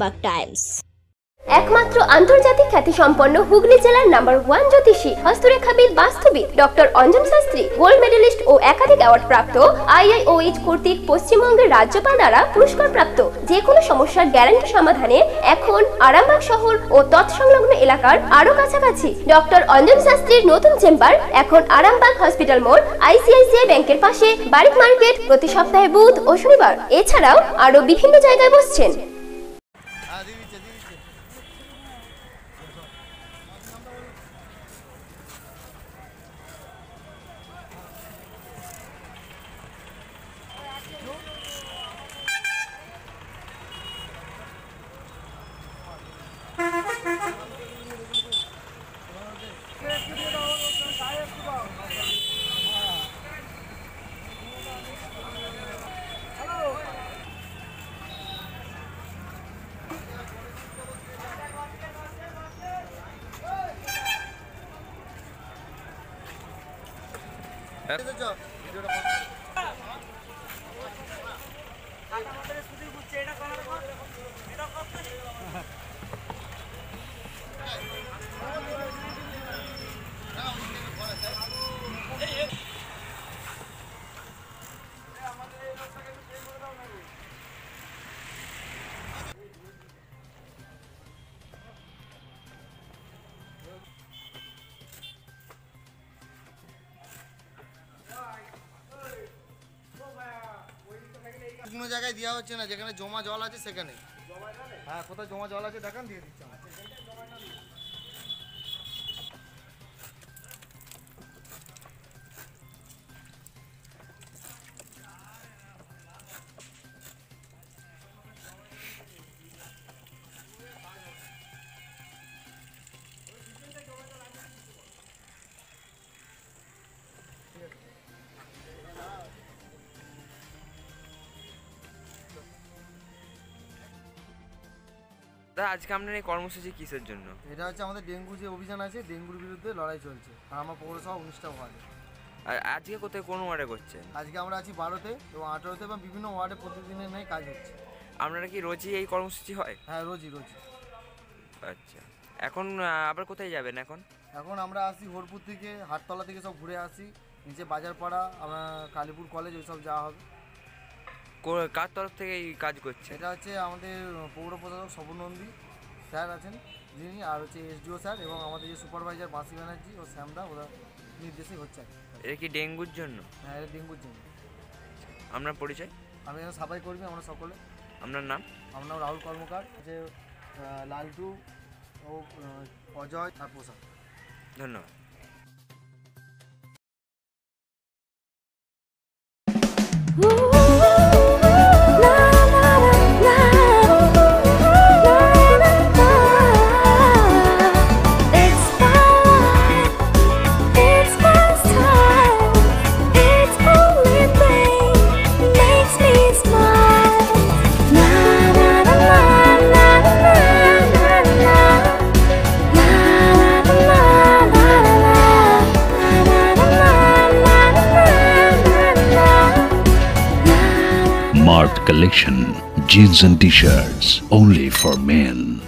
Arambagh Times. একমাত্র আন্তর্জাতিক খ্যাতিসম্পন্ন হুগলি জেলার নাম্বার 1 জ্যোতিষী হস্তরেখাবিদ বাস্তুবিদ doctor Anjan Shastri gold medallist ও একাধিক অ্যাওয়ার্ড প্রাপ্ত IIOH কর্তৃক পশ্চিমবঙ্গের রাজ্যপাল দ্বারা পুরস্কার প্রাপ্ত যে কোনো সমস্যার গ্যারান্টি সমাধানে এখন আরামবাগ শহর ও তৎসংলগ্ন এলাকার আরো কাছাকাছি ডক্টর অঞ্জন শাস্ত্রীর নতুন চেম্বার এখন আরামবাগ হসপিটাল মোড় ICICI ব্যাংকের পাশে বারিক মার্কেট প্রতি সপ্তাহে বুধ ও শনিবার। এছাড়াও আরো বিভিন্ন জায়গায় বসছেন। কোনো জায়গায় দেওয়া হচ্ছে না, যেখানে জমা জল আছে সেখানে। হ্যাঁ, কোথায় জমা জল আছে দেখান, দিয়ে দিচ্ছি। আজকে আপনার এই কর্মসূচি কিসের জন্য? এটা হচ্ছে আমাদের ডেঙ্গু যে অভিযান আছে, ডেঙ্গুর বিরুদ্ধে লড়াই চলছে। আর আমার পৌরসভা 19টা ওয়ার্ডে। আর আজকে কোথায় কোন ওয়ার্ডে করছেন? আজকে আমরা আছি 12তে এবং 18তে এবং বিভিন্ন ওয়ার্ডে প্রতিদিনের নেই কাজ হচ্ছে। আপনারা কি রোজই এই কর্মসূচি হয়? হ্যাঁ, রোজই। আচ্ছা, এখন আবার কোথায় যাবেন? এখন আমরা আসি হরপুর থেকে, হাটতলা থেকে সব ঘুরে আসি, নিচে বাজারপাড়া, আমরা কালীপুর কলেজ ওইসব যাওয়া হবে। কার তরফ থেকে এই কাজ করছে? এটা হচ্ছে আমাদের পৌর প্রশাসক স্বপনন্দী স্যার আছেন যিনি, আর হচ্ছে SDO স্যার এবং আমাদের যে সুপারভাইজার বাসি ব্যানার্জি ও শ্যামদা, ওরা নির্দেশে হচ্ছে। এটা কি ডেঙ্গুর জন্য? হ্যাঁ, এটা ডেঙ্গুর জন্য। আপনার পরিচয়? আমি এখানে সাফাই কর্মী, আমরা সকলে। আপনার নাম? আমার নাম রাহুল কর্মকার, হচ্ছে লালটু ও অজয় আর প্রসাদ। ধন্যবাদ। Collection, jeans and t-shirts only for men.